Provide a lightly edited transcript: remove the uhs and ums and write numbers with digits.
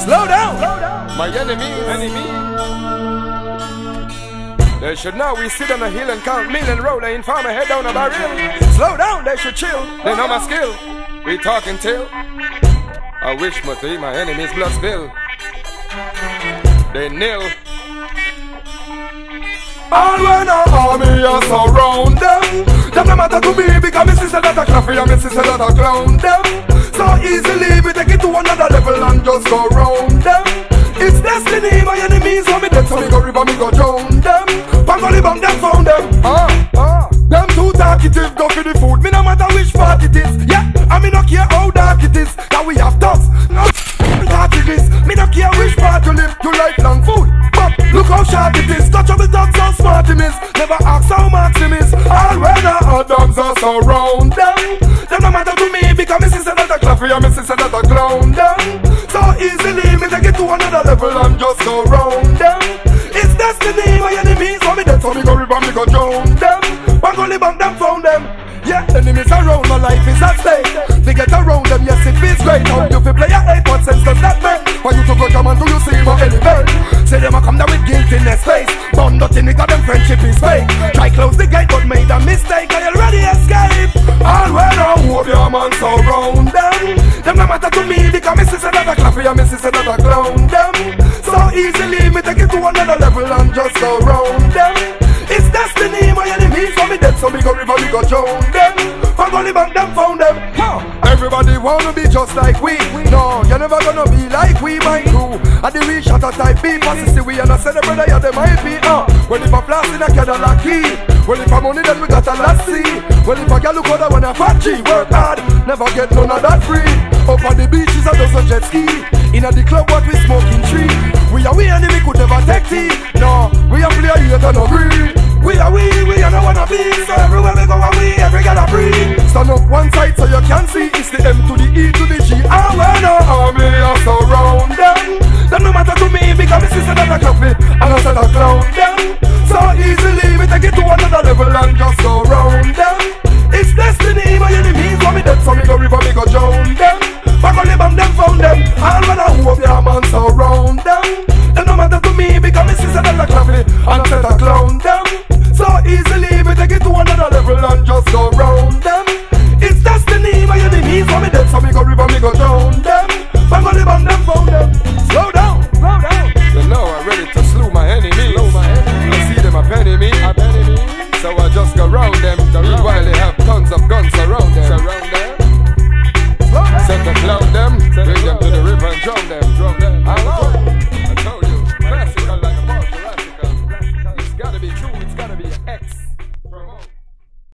Slow down. My enemies. They should know we sit on a hill and count million roller in farm a head down a barrel. Slow down, they should chill. They know my skill. We talking till I wish my enemies blood spill. They nil. All when our army are surround them. Them no matter to me because me sister that a coffee and me sister that a clown them. So easily we take it to another level and just go round them. It's destiny, my enemies want me dead, so me go river, me go drown them. Pangoli bang them found them. Them too talkative, go for the food. Me no matter which part it is. Yeah, and me no care how dark it is. That we have dogs, no dark it is. Me no care which part you live. You like long food, but look how sharp it is. Touch of the dogs, how smart him is. Never ask how much him is. All when our dogs are surround them. Them no matter to me because me sister that a claffy and me sister that a clown them. So easily me take it to another level and just go round them. It's destiny, my enemies want me dead, so me go river, me go drown them. Pangoli bang them found them. Yeah, enemies around, my life is at stake. They get around them, yes it feels great. How you feel play a 8, what sense does that make? For you to go come and do you see my enemy? Say them a come down with guilt in their space. Done nothing, nigga, them friendship is fake. Try close the gate but made a mistake. I already escape. All when I hope your man surround them. Them no matter to me because me sister that a claffy and me sister that a clown them. So easily me take it to another level and just go round them. It's destiny, my enemies want me dead, so me go river, me go drown them. Pangoli bang them found them. Everybody wanna be just like we. No, you're never gonna be like we, my crew. And the we shot a type B, passes the we and I said the brother, yeah, they might be. Well, if a blast in a Cadillac key. Well, if a money, then we got a lot see. Well, if a girl look other when a fat G, work hard, never get none of that free. Up on the beaches, I does a jet ski. In a the club, what we smoking tree. We enemy could never take tea. No, we are play here to no agree. We are no wanna be. So everywhere we go, every girl a breathe. Stand up one side so you can see. It's the M to the E to the G. And when our army are surround them. Them no matter to me because me sister that a coffee and I said a clown them. So easily we take it to another level and just go round them. It's destiny, my enemies want me dead, so me go river, me go drown them. Pangoli bang them found them. All when I hope your man surround them. Them no matter to me because me sister that a coffee and I said a clown them. So easily we take it to another level and just go round them. It's destiny, my enemies want me dead, so me go river, me go drown them. Pangoli bang them found them. Slow down, slow down. You know I'm ready to slew my enemies. I see them a penny me. So I just go round them. The meanwhile they have tons of guns around.